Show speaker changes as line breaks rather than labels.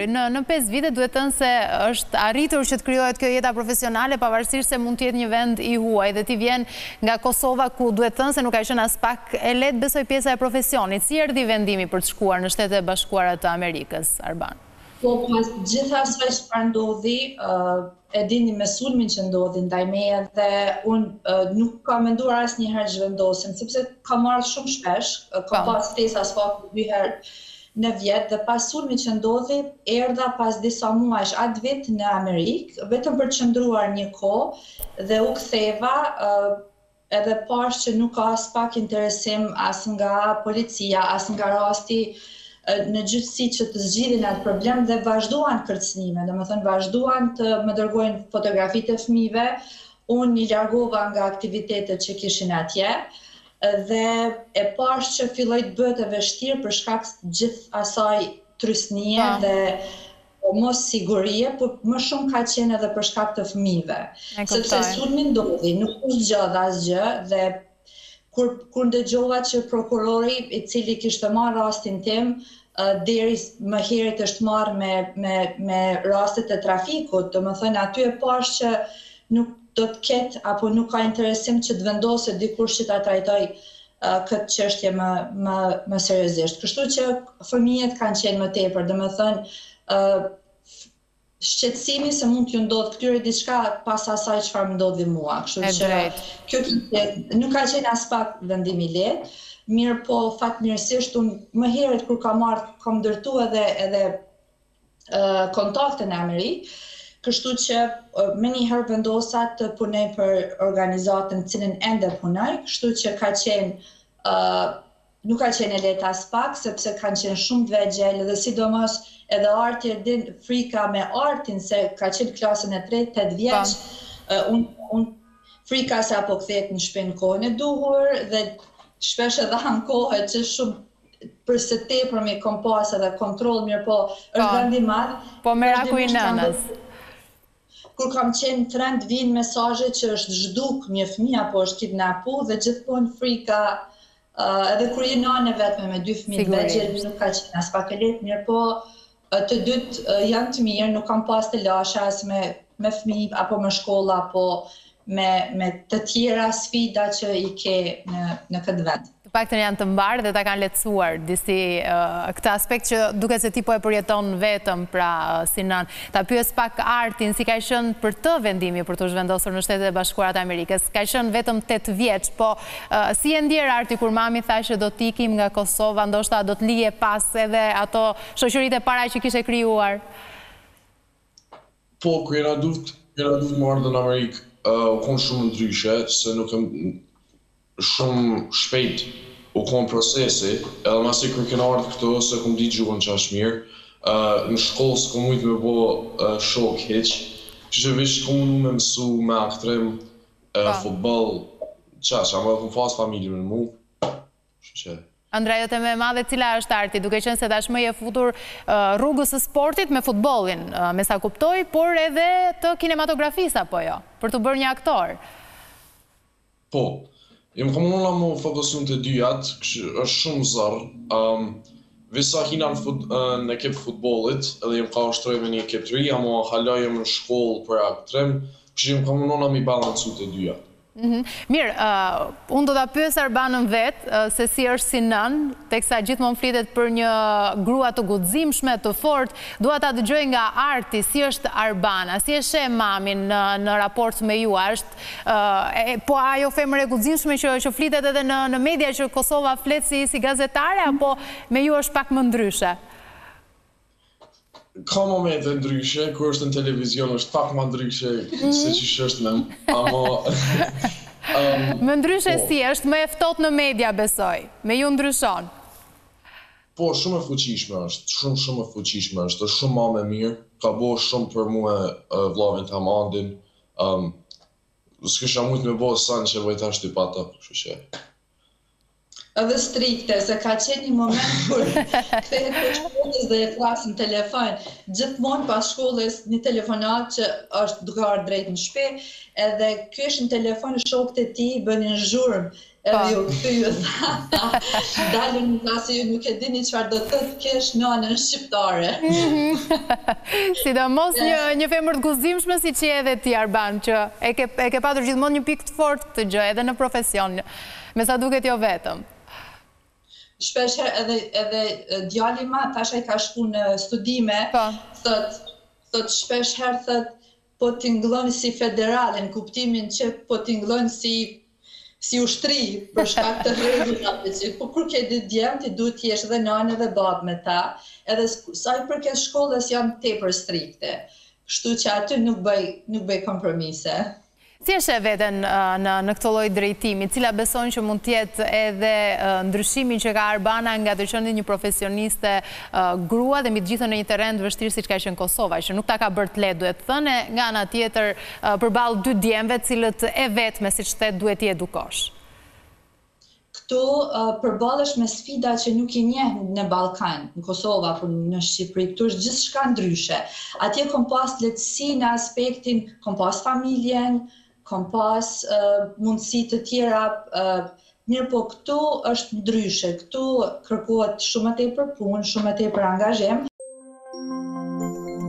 në 5 vite duhet të thënë se është arritur që të krijohet kjo jeta profesionale, pavarësisht se mund të jetë një vend i huaj dhe ti vjen nga Kosova ku duhet të thënë se nuk ka qenë as pak e lehtë besoj pjesa e profesionit. Si erdhi vendimi për të shkuar në Shtetet e Bashkuara të Amerikës, Arban?
Po, pas gjitha asaj çfarë ndodhi, e dini me sulmin që ndodhi ndaj meje dhe unë nuk kam menduar asnjëherë që vendosim, sepse ka marrë shumë shpesh, ka pas ftesa s'pak 2 herë në vjet dhe pas sulmit që ndodhi, erdha pas disa muajsh atë vit në Amerikë, vetëm për të qëndruar një kohë dhe u ktheva edhe pash që nuk ka as pak interesim as nga policia, as nga rasti në gjyqësi që të zgjidhin atë problem dhe vazhduan kërcënime, domethënë vazhduan të më dërgojnë fotografitë e fëmijëve, unë i largova nga aktivitetet që kishin atje dhe e pash që filloi të bëhet e vështirë për shkak të gjithë asaj trysnie dhe mos sigurie, por më shumë ka qenë edhe për shkak të fëmijëve. Sepse sulmi ndodhi, nuk u zgjodha asgjë dhe kur ndëgjova që prokurori i cili kishte marrë rastin tim, deri më herët është marrë me rastet e trafikut, domethënë aty e pash që nuk do të ketë apo nuk ka interesim që të vendoset dikush që ta trajtoj këtë çështje më seriozisht. Kështu që fëmijët kanë qenë më tepër, domethënë shqetësimi se mund t'ju ndodh këtyre diçka pas asaj çfarë më ndodhi mua. Kështu që kjo nuk ka qenë as pak vendim i lehtë, mirë po fatmirësisht unë më herët kur kam ndërtu edhe kontakte në Amerikë, kështu që menjëherë vendosa të punoj për organizatën cilën ende punoj, kështu që ka qenë nuk ka qenë e lehtë as pak, sepse kanë qenë shumë të vegjël dhe sidomos edhe arti e din frika me artin, se ka qenë klasën e 3, 8 vjeç, unë frika se apo kthehet në shtëpi në kohën e duhur dhe shpesh edhe ankohet që shumë përse tepër me kompas edhe kontroll, mirë po është vend i madh.
Po meraku i nënës.
Kur kam qenë trend vinë mesazhe që është zhduk një fëmijë apo është kidnapu dhe gjithmonë frika, edhe kur je nane vetme me 2 fëmijë të vegjël nuk ka qenë as pak e lehtë, mirë po të dytë janë të mirë, nuk kam pas të lasha as me fëmijë apo me shkolla apo me të tjera sfida që i ke në këtë vend.
Të paktën janë të mbarë dhe ta kanë lehtësuar disi këtë aspekt që duket se ti po e përjeton vetëm pra si nën. Ta pyes pak Artin si ka qenë për të vendimi për të zhvendosur në Shtetet e Bashkuara të Amerikës. Ka qenë vetëm 8 vjeç, po si e ndjer Arti kur mami tha që do të ikim nga Kosova, ndoshta do të lije pas edhe ato shoqëritë e para që kishe krijuar?
Po, kur jena duhet marrë në Amerikë, u konë shumë ndryshe, se nuk shumë shpejt u konë procesi, edhe masi kur kena ardhë këto, se kom ditë gjuhën qash mirë, në shkollë s'kom mujtë me bo shok heq, që vish kom mundu me mësu me aktrim, futbol, qash, ama kom fasë familje me mu, që
Andrea, jote me madhe cila është Arti, duke qenë se tashmë je futur rrugës së sportit me futbollin, me sa kuptoj, por edhe të kinematografisë apo jo, për të bërë një aktor.
Po, jem kam unë mu fokusun të dyjat, është shumë zarë. Visa hina në ekip futbollit, edhe jem ka ushtroj me një ekip të ri, ama halojem në shkollë për aktrim, që jem kam unë mi balancu të dyjat.
Mirë, unë do të pyes Arbanën vetë, se si është si nën, teksa gjithmonë flitet për një grua të guximshme, të fortë, dua ta dëgjoj nga Arti, si është Arbana, si e sheh mamin në raport me ju, po ajo femër e guximshme që flitet edhe në media që Kosova flet si gazetare, apo me ju është pak më ndryshe?
Ka momente ndryshe, kur është në televizion është pak më ndryshe se që është në,
Më ndryshe si, është më e ftohtë në media besoj, me ju ndryshon?
Po, shumë e fuqishme është, shumë e fuqishme është shumë mame mirë, ka bo shumë për mua vllavin të Amandin, s'kisha mujtë me bo sa në që vojta është i pata, kështu që.
Edhe strikte, se ka qenë një moment kur kthehet për shkollës dhe e flas në telefon. Gjithmonë pas shkollës një telefonat që është duke ardhur drejt në shtëpi, edhe ky është në telefon shokët e tij bënin zhurmë. Edhe ju këtu ju tha, dalën nga se ju nuk e dini çfarë do të kesh nënën shqiptare.
Sidomos një femër të guzimshme si që edhe ti, Arban, që e ke patur gjithmonë një pikë të fortë këtë gjë, edhe në profesion, me sa duket jo vetëm.
Shpesh edhe djali ma, tash ai ka shku në studime, thot shpesh herë thot, po t'ingllon si federale, në kuptimin që po t'ingllon si ushtri për shkak të rregullave që po kur ke dy djem ti duhet të jesh edhe nanë edhe babë me ta, edhe sa i përket shkollës janë tepër strikte. Kështu që aty nuk bëj kompromise.
Si e sheh veten në këtë lloj drejtimi, cila beson që mund të jetë edhe ndryshimi që ka Arbana nga të qenë një profesioniste grua dhe mbi të gjithë në një terren të vështirë siç ka qenë Kosova, që nuk ta ka bërë të lehtë, duhet thënë, nga ana tjetër përballë dy djemve të cilët e vetme siç the duhet t'i edukosh.
Këtu përballesh me sfida që nuk i njeh në Ballkan, në Kosovë apo në Shqipëri, këtu është gjithçka ndryshe. Atje kom pas lehtësi në aspektin, kom pas familjen, kom pas mundësi të tjera, mirë po këtu është ndryshe, këtu kërkohet shumë më tepër punë, shumë më tepër angazhim.